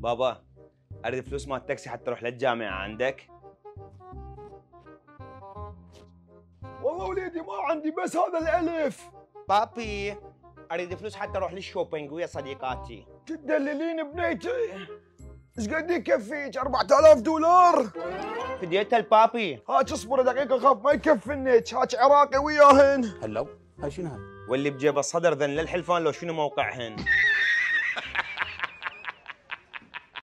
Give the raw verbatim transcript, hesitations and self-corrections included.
بابا اريد فلوس مال التاكسي حتى اروح للجامعه، عندك؟ والله وليدي ما عندي بس هذا الالف. بابي اريد فلوس حتى اروح للشوبينج ويا صديقاتي. تدللين بنيتي. ايش قد يكفيك؟ أربعة آلاف دولار؟ فديتها البابي. هاك اصبر دقيقة خاف ما يكفنك، هاك عراقي وياهن. هلو هاي شنو هاي؟ واللي بجيب الصدر ذن للحلفان لو شنو موقعهن؟